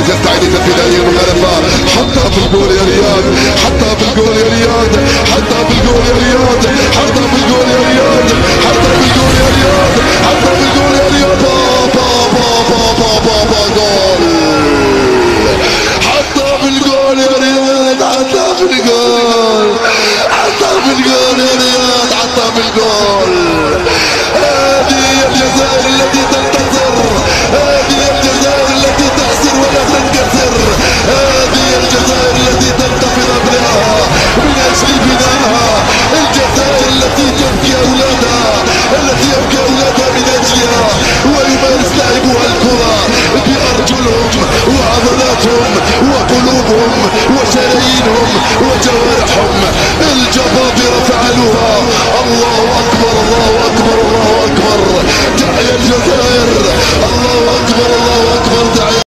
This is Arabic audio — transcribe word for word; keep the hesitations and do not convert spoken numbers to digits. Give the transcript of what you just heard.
يستعيد تنفيذ هذه المخالفة. حطها في الجول يا رياض، حطها في الجول يا رياض، حطها في الجول يا رياض، حطها في الجول يا رياض، حطها في الجول يا رياض، حطها في الجول يا رياض. با با با با با با جول. حطها في الجول يا رياض، حطها في الجول، حطها في الجول يا رياض، حطها في الجول. هذه الجزائر التي تنتصر، هذه الجزائر التي تحسر ولا تنكسر، هذه الجزائر التي تنتفض ابنائها من اجل بنائها، الجزائر التي تبكي اولادها، التي يبكي اولادها من اجلها، ويمارس لاعبوها الكرة بارجلهم وعضلاتهم وقلوبهم وشرايينهم وجوارحهم. الجبابرة فعلوها. الله اكبر، الله اكبر، الله اكبر. تحيا الجزائر. الله اكبر، الله